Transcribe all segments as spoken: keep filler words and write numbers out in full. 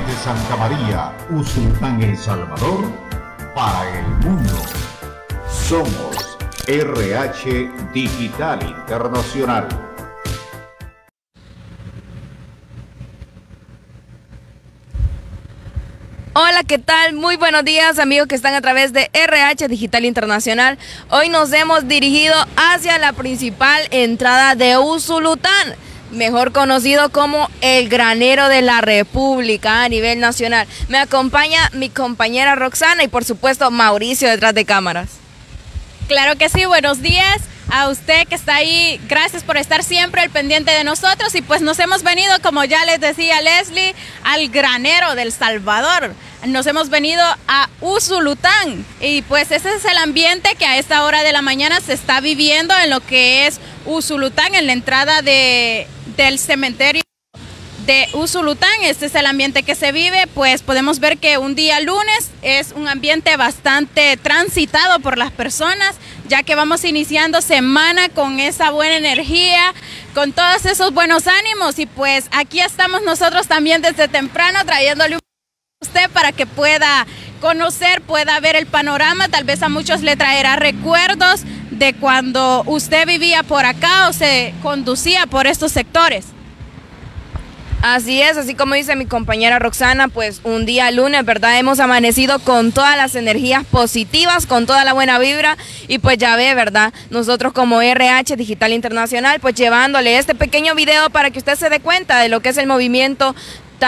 desde Santa María, Usulután, El Salvador, para el mundo. Somos R H Digital Internacional. Hola, ¿qué tal? Muy buenos días, amigos que están a través de R H Digital Internacional. Hoy nos hemos dirigido hacia la principal entrada de Usulután, mejor conocido como el granero de la República a nivel nacional. Me acompaña mi compañera Roxana y por supuesto Mauricio detrás de cámaras. Claro que sí, buenos días a usted que está ahí, gracias por estar siempre al pendiente de nosotros y pues nos hemos venido, como ya les decía Leslie, al granero del Salvador. Nos hemos venido a Usulután y pues ese es el ambiente que a esta hora de la mañana se está viviendo en lo que es Usulután, en la entrada de, del cementerio de Usulután. Este es el ambiente que se vive, pues podemos ver que un día lunes es un ambiente bastante transitado por las personas, ya que vamos iniciando semana con esa buena energía, con todos esos buenos ánimos y pues aquí estamos nosotros también desde temprano trayéndole un a usted para que pueda conocer, pueda ver el panorama. Tal vez a muchos le traerá recuerdos de cuando usted vivía por acá o se conducía por estos sectores. Así es, así como dice mi compañera Roxana, pues un día lunes, ¿verdad? Hemos amanecido con todas las energías positivas, con toda la buena vibra y pues ya ve, ¿verdad? Nosotros como R H Digital Internacional, pues llevándole este pequeño video para que usted se dé cuenta de lo que es el movimiento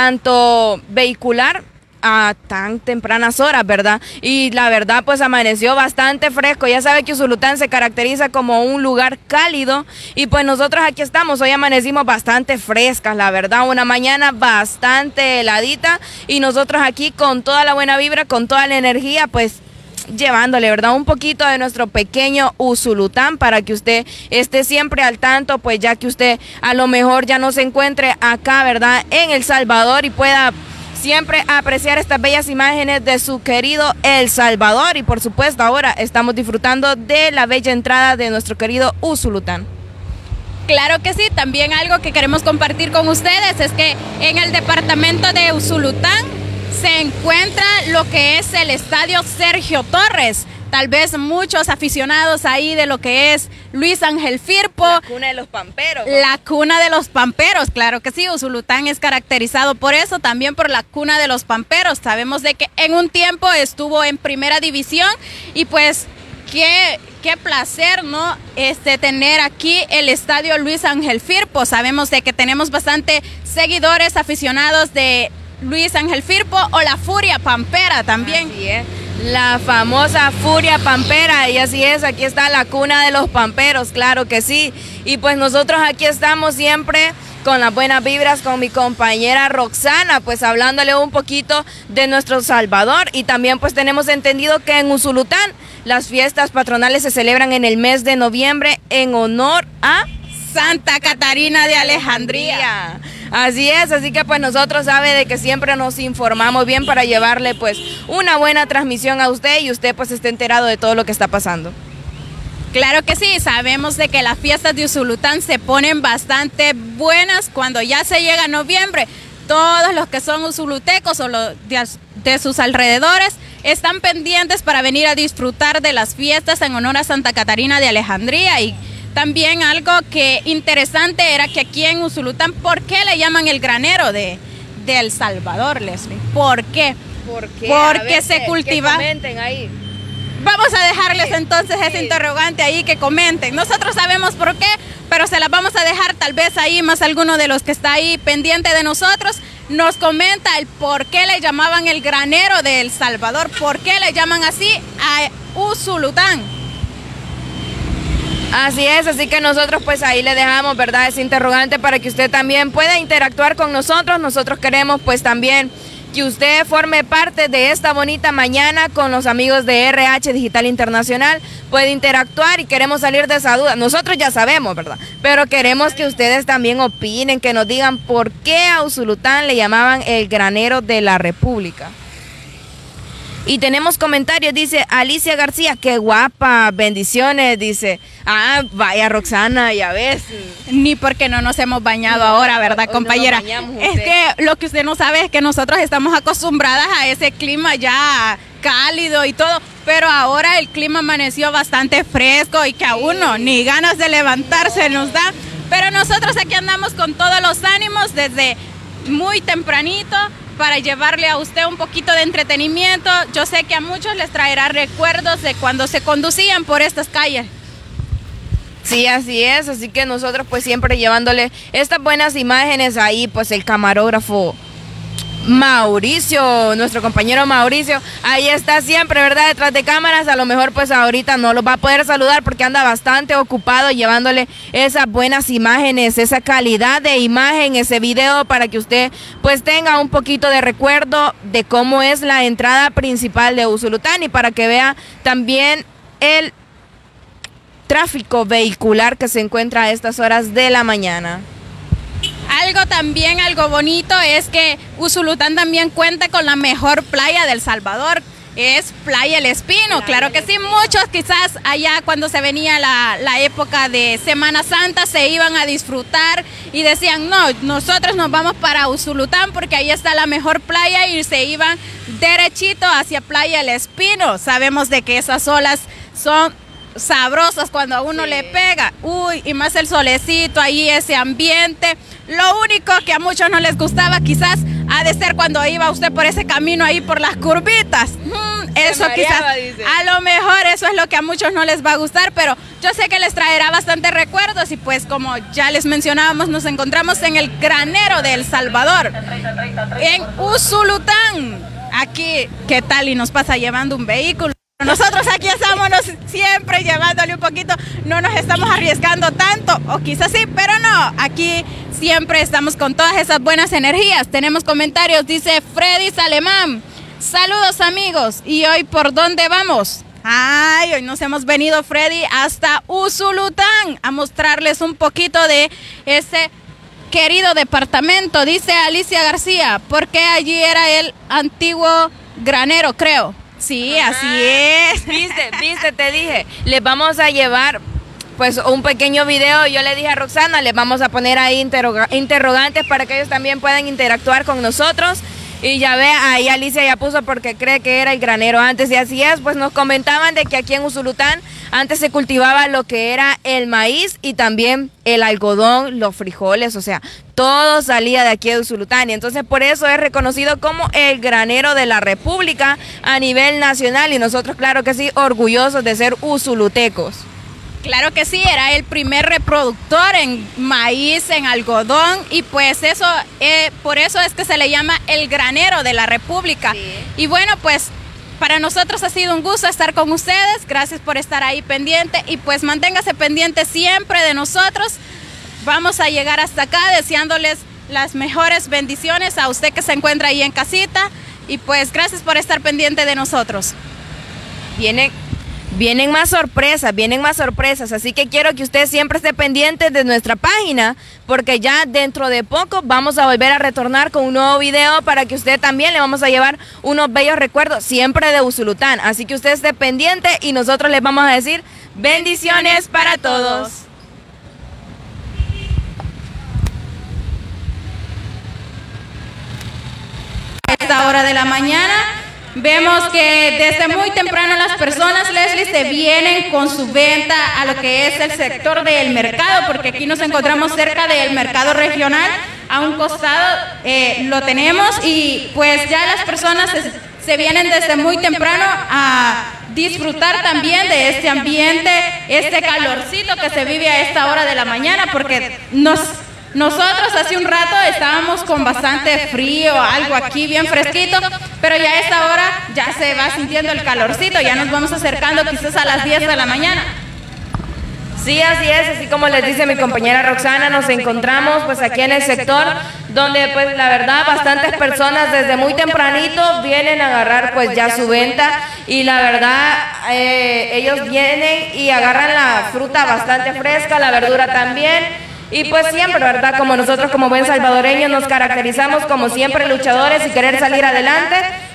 tanto vehicular a tan tempranas horas, ¿verdad? Y la verdad pues amaneció bastante fresco. Ya sabe que Usulután se caracteriza como un lugar cálido y pues nosotros aquí estamos, hoy amanecimos bastante frescas, la verdad, una mañana bastante heladita y nosotros aquí con toda la buena vibra, con toda la energía, pues llevándole, ¿verdad? Un poquito de nuestro pequeño Usulután para que usted esté siempre al tanto, pues ya que usted a lo mejor ya no se encuentre acá, ¿verdad? En El Salvador y pueda siempre apreciar estas bellas imágenes de su querido El Salvador y por supuesto ahora estamos disfrutando de la bella entrada de nuestro querido Usulután. Claro que sí, también algo que queremos compartir con ustedes es que en el departamento de Usulután se encuentra lo que es el estadio Sergio Torres. Tal vez muchos aficionados ahí de lo que es Luis Ángel Firpo. La cuna de los pamperos, ¿no? La cuna de los pamperos, claro que sí. Usulután es caracterizado por eso, también por la cuna de los pamperos. Sabemos de que en un tiempo estuvo en primera división y pues qué, qué placer, ¿no? Este, tener aquí el estadio Luis Ángel Firpo. Sabemos de que tenemos bastante seguidores aficionados de Luis Ángel Firpo o la Furia Pampera también. Así es. La famosa Furia Pampera, y así es, aquí está la cuna de los pamperos, claro que sí. Y pues nosotros aquí estamos siempre con las buenas vibras con mi compañera Roxana, pues hablándole un poquito de nuestro Salvador. Y también pues tenemos entendido que en Usulután las fiestas patronales se celebran en el mes de noviembre en honor a Santa Catarina de Alejandría. Así es, así que pues nosotros sabe de que siempre nos informamos bien para llevarle pues una buena transmisión a usted y usted pues esté enterado de todo lo que está pasando. Claro que sí, sabemos de que las fiestas de Usulután se ponen bastante buenas cuando ya se llega a noviembre. Todos los que son usulutecos o los de, de sus alrededores están pendientes para venir a disfrutar de las fiestas en honor a Santa Catarina de Alejandría. Y también algo que interesante era que aquí en Usulután, ¿por qué le llaman el granero de, de El Salvador, Leslie? ¿Por qué? ¿Por qué? Porque ver, se que, cultiva. Que comenten ahí. Vamos a dejarles sí, entonces ese sí. interrogante ahí que comenten. Nosotros sabemos por qué, pero se las vamos a dejar tal vez ahí, más alguno de los que está ahí pendiente de nosotros nos comenta el por qué le llamaban el granero de El Salvador, por qué le llaman así a Usulután. Así es, así que nosotros pues ahí le dejamos, ¿verdad?, ese interrogante para que usted también pueda interactuar con nosotros. Nosotros queremos pues también que usted forme parte de esta bonita mañana con los amigos de R H Digital Internacional, puede interactuar y queremos salir de esa duda. Nosotros ya sabemos, ¿verdad? Pero queremos que ustedes también opinen, que nos digan por qué a Usulután le llamaban el granero de la República. Y tenemos comentarios, dice Alicia García, qué guapa, bendiciones, dice. Ah, vaya Roxana, ya ves. Ni porque no nos hemos bañado no, ahora, ¿verdad, compañera? No es que lo que usted no sabe es que nosotros estamos acostumbradas a ese clima ya cálido y todo, pero ahora el clima amaneció bastante fresco y que a uno ni ganas de levantarse nos da. Pero nosotros aquí andamos con todos los ánimos desde muy tempranito para llevarle a usted un poquito de entretenimiento. Yo sé que a muchos les traerá recuerdos de cuando se conducían por estas calles. Sí, así es, así que nosotros pues siempre llevándole estas buenas imágenes ahí, pues el camarógrafo Mauricio, nuestro compañero Mauricio, ahí está siempre, ¿verdad? Detrás de cámaras, a lo mejor pues ahorita no lo va a poder saludar porque anda bastante ocupado llevándole esas buenas imágenes, esa calidad de imagen, ese video para que usted pues tenga un poquito de recuerdo de cómo es la entrada principal de Usulután y para que vea también el tráfico vehicular que se encuentra a estas horas de la mañana. Algo también, algo bonito es que Usulután también cuenta con la mejor playa del Salvador, es Playa El Espino. Claro que sí, muchos quizás allá cuando se venía la, la época de Semana Santa se iban a disfrutar y decían, no, nosotros nos vamos para Usulután porque ahí está la mejor playa y se iban derechito hacia Playa El Espino. Sabemos de que esas olas son sabrosas cuando a uno sí le pega, uy, y más el solecito, ahí ese ambiente. Lo único que a muchos no les gustaba quizás ha de ser cuando iba usted por ese camino ahí por las curvitas. Mm, eso mareaba, quizás, dice. A lo mejor eso es lo que a muchos no les va a gustar, pero yo sé que les traerá bastantes recuerdos y pues como ya les mencionábamos, nos encontramos en el granero de El Salvador, en Usulután. Aquí, ¿qué tal? Y nos pasa llevando un vehículo. Nosotros aquí estamos siempre llevándole un poquito, no nos estamos arriesgando tanto, o quizás sí, pero no, aquí siempre estamos con todas esas buenas energías. Tenemos comentarios, dice Freddy Salemán, saludos amigos, ¿y hoy por dónde vamos? Ay, hoy nos hemos venido, Freddy, hasta Usulután a mostrarles un poquito de ese querido departamento, dice Alicia García, porque allí era el antiguo granero, creo. Sí, ajá, así es. Viste, viste, te dije, les vamos a llevar pues un pequeño video. Yo le dije a Roxana, les vamos a poner ahí interroga interrogantes para que ellos también puedan interactuar con nosotros. Y ya ve, ahí Alicia ya puso porque cree que era el granero antes, y así es, pues nos comentaban de que aquí en Usulután antes se cultivaba lo que era el maíz y también el algodón, los frijoles, o sea, todo salía de aquí de Usulután, y entonces por eso es reconocido como el granero de la República a nivel nacional, y nosotros claro que sí, orgullosos de ser usulutecos. Claro que sí, era el primer reproductor en maíz, en algodón, y pues eso, eh, por eso es que se le llama el granero de la República. Sí. Y bueno, pues para nosotros ha sido un gusto estar con ustedes, gracias por estar ahí pendiente, y pues manténgase pendiente siempre de nosotros. Vamos a llegar hasta acá deseándoles las mejores bendiciones a usted que se encuentra ahí en casita, y pues gracias por estar pendiente de nosotros. Viene... Vienen más sorpresas, vienen más sorpresas, así que quiero que usted siempre esté pendiente de nuestra página, porque ya dentro de poco vamos a volver a retornar con un nuevo video para que usted también le vamos a llevar unos bellos recuerdos, siempre de Usulután, así que usted esté pendiente y nosotros les vamos a decir bendiciones para todos. A esta hora de la mañana vemos que desde muy temprano las personas, Leslie, se vienen con su venta a lo que es el sector del mercado, porque aquí nos encontramos cerca del mercado regional, a un costado eh, lo tenemos, y pues ya las personas se, se vienen desde muy temprano a disfrutar también de este ambiente, este calorcito que se vive a esta hora de la mañana, porque nos... Nosotros hace un rato estábamos con bastante frío, algo aquí bien fresquito, pero ya a esta hora ya se va sintiendo el calorcito, ya nos vamos acercando quizás a las diez de la mañana. Sí, así es, así como les dice mi compañera Roxana, nos encontramos pues aquí en el sector donde pues la verdad bastantes personas desde muy tempranito vienen a agarrar pues ya su venta, y la verdad eh, ellos vienen y agarran la fruta bastante fresca, la verdura también. Y pues siempre, ¿verdad? Como nosotros como buen salvadoreños nos caracterizamos como siempre luchadores y querer salir adelante.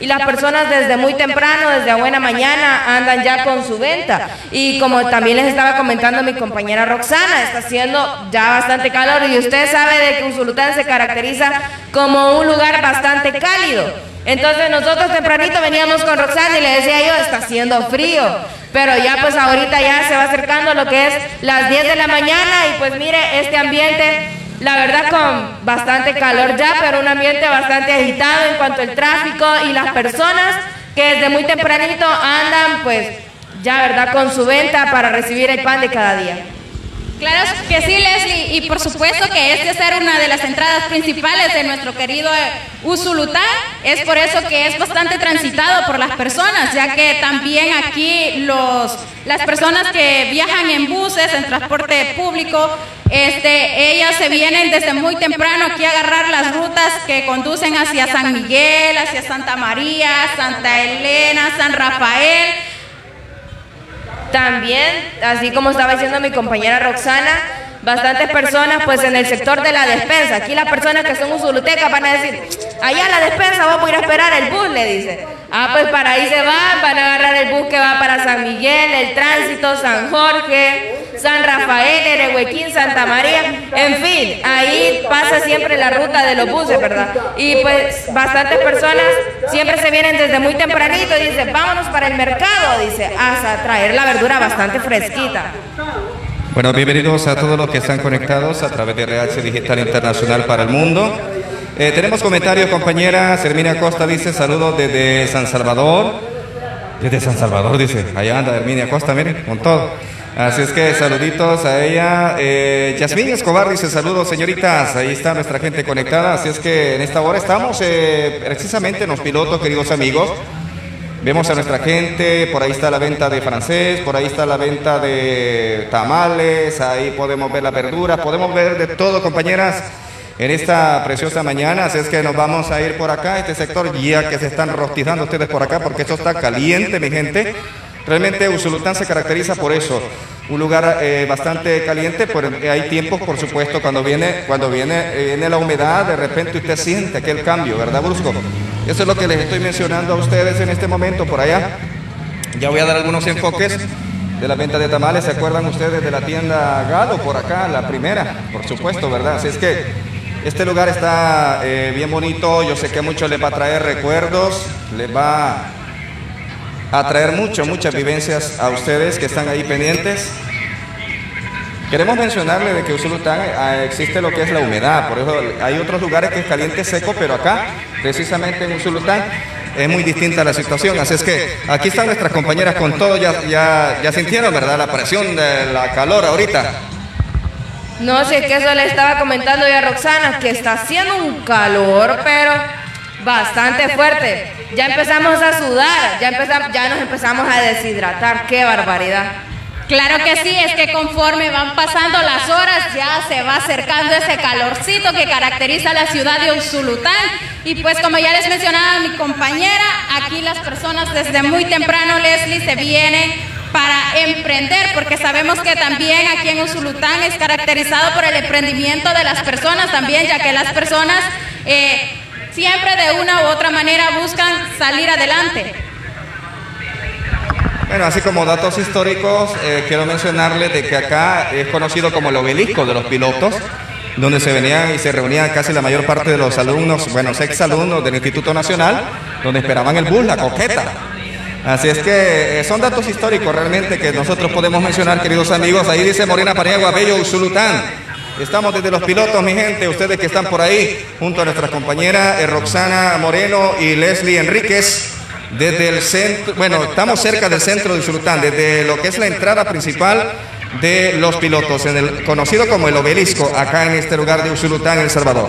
y las personas desde muy temprano, desde a buena mañana, andan ya con su venta. Y como también les estaba comentando mi compañera Roxana, está haciendo ya bastante calor y usted sabe de que Usulután se caracteriza como un lugar bastante cálido. Entonces nosotros tempranito veníamos con Roxana y le decía yo, está haciendo frío, pero ya pues ahorita ya se va acercando lo que es las diez de la mañana y pues mire este ambiente, la verdad con bastante calor ya, pero un ambiente bastante agitado en cuanto al tráfico y las personas que desde muy tempranito andan pues ya verdad con su venta para recibir el pan de cada día. Claro que sí, Leslie, y por supuesto que este ser una de las entradas principales de nuestro querido Usulután, es por eso que es bastante transitado por las personas, ya que también aquí los, las personas que viajan en buses, en transporte público, este, ellas se vienen desde muy temprano aquí a agarrar las rutas que conducen hacia San Miguel, hacia Santa María, Santa Elena, San Rafael. También, así como estaba diciendo mi compañera Roxana, bastantes personas pues en el sector de la despensa. Aquí las personas que son usulutecas van a decir, allá a la despensa vamos a ir a esperar el bus, le dice. Ah, pues para ahí se van, van a agarrar el bus que va para San Miguel, el Tránsito, San Jorge, San Rafael, Erehuequín, Santa María, en fin, ahí pasa siempre la ruta de los buses, ¿verdad? Y pues bastantes personas siempre se vienen desde muy tempranito y dicen, vámonos para el mercado, dice, hasta traer la verdura bastante fresquita. Bueno, bienvenidos a todos los que están conectados a través de R H Digital Internacional para el mundo. Eh, tenemos comentarios, compañera Herminia Costa dice, saludos desde San Salvador. Desde San Salvador, dice, allá anda Herminia Costa, miren, con todo. Así es que saluditos a ella. Eh, Yasmín Escobar dice, saludos señoritas, ahí está nuestra gente conectada. Así es que en esta hora estamos eh, precisamente en Los Pilotos, queridos amigos. Vemos a nuestra gente, por ahí está la venta de francés, por ahí está la venta de tamales, ahí podemos ver las verduras, podemos ver de todo, compañeras, en esta preciosa mañana. Así es que nos vamos a ir por acá, este sector, ya que se están rostizando ustedes por acá, porque esto está caliente, mi gente. Realmente Usulután se caracteriza por eso, un lugar eh, bastante caliente, pero hay tiempos, por supuesto, cuando viene, cuando viene, eh, viene la humedad, de repente usted siente aquel cambio, ¿verdad, brusco? Eso es lo que les estoy mencionando a ustedes en este momento por allá. Ya voy a dar algunos enfoques de la venta de tamales. ¿Se acuerdan ustedes de la tienda Galo por acá? La primera, por supuesto, ¿verdad? Así es que este lugar está eh, bien bonito. Yo sé que a muchos les va a traer recuerdos, les va a traer mucho, muchas vivencias a ustedes que están ahí pendientes. Queremos mencionarle de que Usulután eh, existe lo que es la humedad, por eso hay otros lugares que es caliente seco, pero acá, precisamente en Usulután, es muy distinta la situación. Así es que aquí están nuestras compañeras con todo, ya, ya, ya sintieron, ¿verdad?, la presión de la calor ahorita. No sé, que eso le estaba comentando ya a Roxana, que está haciendo un calor, pero bastante fuerte. Ya empezamos a sudar, ya, empezamos, ya nos empezamos a deshidratar, qué barbaridad. Claro que sí, es que conforme van pasando las horas ya se va acercando ese calorcito que caracteriza la ciudad de Usulután. Y pues como ya les mencionaba mi compañera, aquí las personas desde muy temprano, Leslie, se vienen para emprender, porque sabemos que también aquí en Usulután es caracterizado por el emprendimiento de las personas también, ya que las personas eh, siempre de una u otra manera buscan salir adelante. Bueno, así como datos históricos, eh, quiero mencionarles de que acá es conocido como el obelisco de los pilotos, donde se venían y se reunían casi la mayor parte de los alumnos, bueno, exalumnos del Instituto Nacional, donde esperaban el bus, la coqueta. Así es que eh, son datos históricos realmente que nosotros podemos mencionar, queridos amigos. Ahí dice Morena Paniagua, Bello Usulután. Estamos desde los pilotos, mi gente, ustedes que están por ahí, junto a nuestras compañeras eh, Roxana Moreno y Leslie Enríquez. Desde el centro, bueno, estamos cerca del centro de Usulután, desde lo que es la entrada principal de los pilotos, en el conocido como el obelisco, acá en este lugar de Usulután, El Salvador.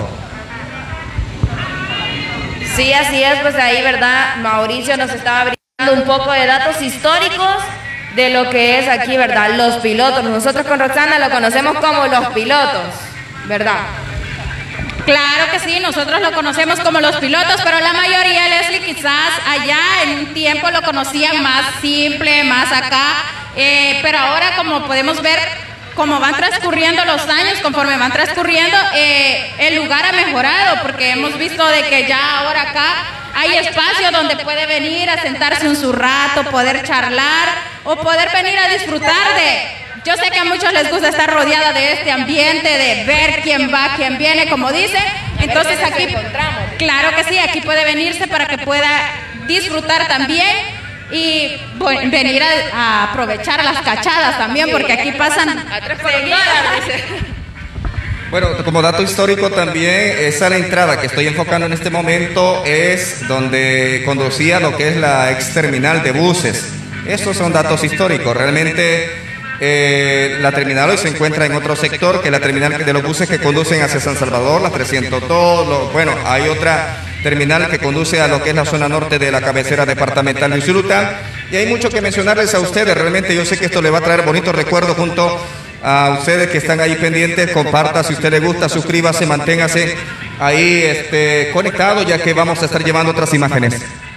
Sí, así es, pues ahí, ¿verdad? Mauricio nos estaba brindando un poco de datos históricos de lo que es aquí, ¿verdad? Los pilotos. Nosotros con Roxana lo conocemos como los pilotos, ¿verdad? Claro que sí, nosotros lo conocemos como los pilotos, pero la mayoría, Leslie, quizás allá en un tiempo lo conocían más simple, más acá, eh, pero ahora como podemos ver, como van transcurriendo los años, conforme van transcurriendo, eh, el lugar ha mejorado, porque hemos visto de que ya ahora acá hay espacio donde puede venir a sentarse un su rato, poder charlar o poder venir a disfrutar de... Yo sé que a muchos les gusta estar rodeada de este ambiente, de ver quién va, quién viene, como dicen. Entonces aquí, claro que sí, aquí puede venirse para que pueda disfrutar también y bueno, venir a, a aprovechar las cachadas también, porque aquí pasan a tres por un dólar. Bueno, como dato histórico también, esa la entrada que estoy enfocando en este momento es donde conducía lo que es la ex terminal de buses. Estos son datos históricos, realmente... Eh, la terminal hoy se encuentra en otro sector que la terminal de los buses que conducen hacia San Salvador, la trescientos dos, lo, bueno, hay otra terminal que conduce a lo que es la zona norte de la cabecera departamental de Usulután, y hay mucho que mencionarles a ustedes. Realmente yo sé que esto le va a traer bonitos recuerdos junto a ustedes que están ahí pendientes. Comparta si a usted le gusta, suscríbase, manténgase ahí este, conectado, ya que vamos a estar llevando otras imágenes.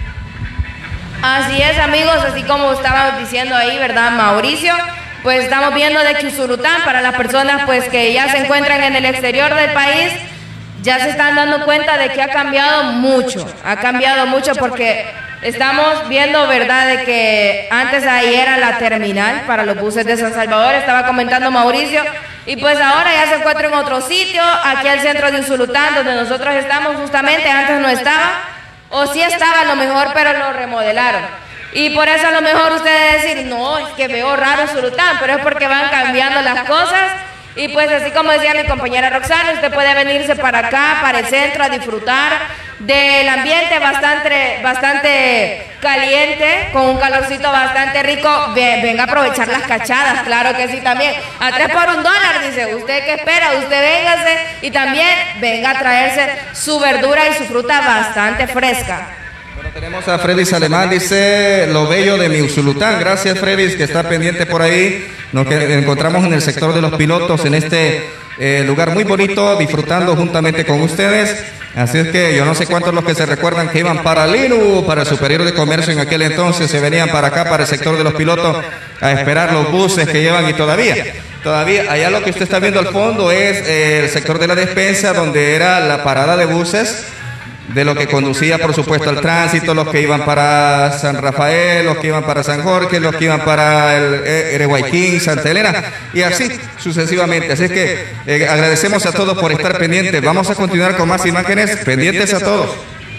Así es, amigos, así como estaba diciendo ahí, ¿verdad, Mauricio? Pues estamos viendo de que Usulután, para las personas pues que ya se encuentran en el exterior del país, ya se están dando cuenta de que ha cambiado mucho, ha cambiado mucho porque estamos viendo, ¿verdad?, de que antes ahí era la terminal para los buses de San Salvador, estaba comentando Mauricio, y pues ahora ya se encuentra en otro sitio, aquí al centro de Usulután, donde nosotros estamos justamente, antes no estaba, o sí estaba a lo mejor, pero lo remodelaron. Y por eso a lo mejor ustedes decir, no, es que veo raro Usulután, pero es porque van cambiando las cosas. Y pues así como decía mi compañera Roxana, usted puede venirse para acá, para el centro, a disfrutar del ambiente bastante, bastante caliente, con un calorcito bastante rico. Venga a aprovechar las cachadas, claro que sí también. A tres por un dólar, dice, ¿usted qué espera? Usted véngase y también venga a traerse su verdura y su fruta bastante fresca. Bueno, tenemos a Freddy Alemán, dice lo bello de mi Usulután. Gracias, Freddy, que está pendiente por ahí. Nos encontramos en el sector de los pilotos, en este eh, lugar muy bonito, disfrutando juntamente con ustedes. Así es que yo no sé cuántos los que se recuerdan que iban para Linu, para el Superior de Comercio en aquel entonces, se venían para acá, para el sector de los pilotos, a esperar los buses que llevan, y todavía, todavía, allá lo que usted está viendo al fondo es eh, el sector de la despensa, donde era la parada de buses, de lo que conducía, por supuesto, al tránsito, los que iban para San Rafael, los que iban para San Jorge, los que iban para el Erehuayquín, Santa Elena, y así sucesivamente. Así es que eh, agradecemos a todos por estar pendientes. Vamos a continuar con más imágenes, pendientes a todos.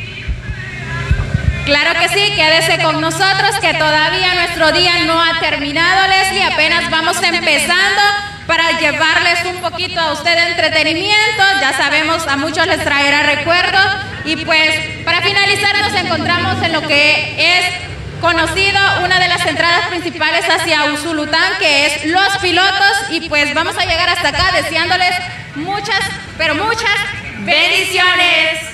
Claro que sí, quédese con nosotros, que todavía nuestro día no ha terminado, Leslie, apenas vamos empezando para llevarles un poquito a usted de entretenimiento. Ya sabemos, a muchos les traerá recuerdos. Y pues, para finalizar, nos encontramos en lo que es conocido, una de las entradas principales hacia Usulután, que es Los Pilotos. Y pues vamos a llegar hasta acá deseándoles muchas, pero muchas bendiciones.